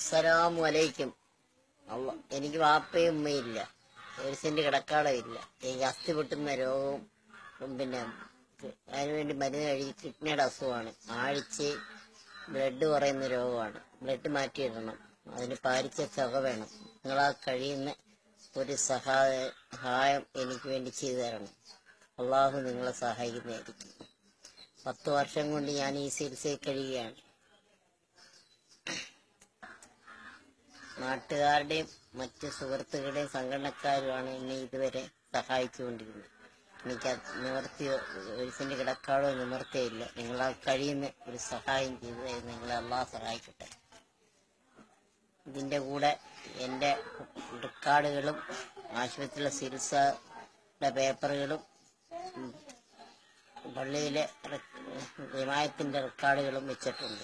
അസ്സലാമു അലൈക്കും. എനിക്ക് വാപ്പയും ഉമ്മയില്ല, ഒരു സെന്റ് കിടക്കാടമില്ല. എനിക്ക് അസ്ഥി പൊട്ടുന്ന രോഗവും പിന്നെ അതിനുവേണ്ടി മരുന്ന് കഴിച്ച് കിഡ്നിയുടെ അസുഖമാണ്. ആഴ്ച ബ്ലഡ് കുറയുന്ന രോഗമാണ്. ബ്ലഡ് മാറ്റിയിടണം. അതിന് പാരിച്ച തുക വേണം. നിങ്ങളാ കഴിയുന്ന ഒരു സഹായം എനിക്ക് വേണ്ടി ചെയ്തു തരണം. അള്ളാഹു നിങ്ങളെ സഹായിക്കുന്നതായിരിക്കും. 10 വർഷം കൊണ്ട് ഞാൻ ഈ ചികിത്സയിൽ കഴിയുകയാണ്. നാട്ടുകാരുടെയും മറ്റ് സുഹൃത്തുക്കളുടെയും സംഘടനക്കാരുമാണ് എന്നെ ഇതുവരെ സഹായിച്ചുകൊണ്ടിരുന്നത്. എനിക്ക് നിവർത്തിയോ ഒരു സെന്റ് കിടക്കാടോ നിവർത്തിയില്ല. നിങ്ങളാ കഴിയുന്ന ഒരു സഹായം ചെയ്തു നിങ്ങളെ അള്ളാഹ് സഹായിക്കട്ടെ. ഇതിൻ്റെ കൂടെ എൻ്റെ റെക്കോർഡുകളും ആശുപത്രിയിലെ ചികിത്സയുടെ പേപ്പറുകളും പള്ളിയിലെ ജമാഅത്തിന്റെ റെക്കോർഡുകളും വെച്ചിട്ടുണ്ട്.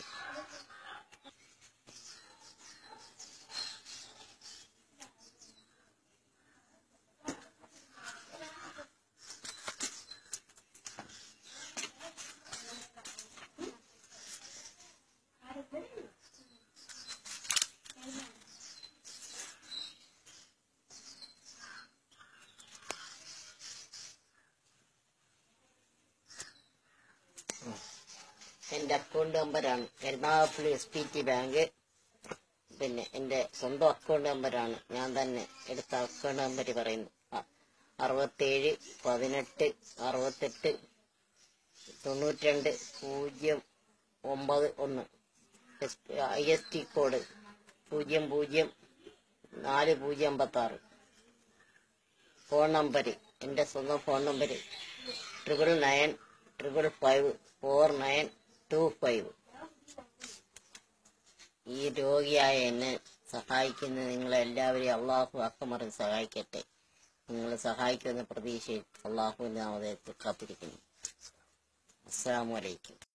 എൻ്റെ അക്കൗണ്ട് നമ്പറാണ് എറണാകുളം SPT ബാങ്ക്. പിന്നെ എൻ്റെ സ്വന്തം അക്കൗണ്ട് നമ്പറാണ്. ഞാൻ തന്നെ എടുത്ത അക്കൗണ്ട് നമ്പർ പറയുന്നു. 67 18 68 92 091. IST code 004056. ഫോൺ നമ്പർ എൻ്റെ സ്വന്തം ഫോൺ നമ്പർ 9995554925. ഈ രോഗിയായ എന്നെ സഹായിക്കുന്ന നിങ്ങളെല്ലാവരെയും അള്ളാഹു അക്കമറിൽ സഹായിക്കട്ടെ. നിങ്ങൾ സഹായിക്കുന്ന പ്രതീക്ഷയിൽ അള്ളാഹുവിന്റെ നാമത്തിൽ കാത്തിരിക്കുന്നു. അസ്സലാമു അലൈക്കും.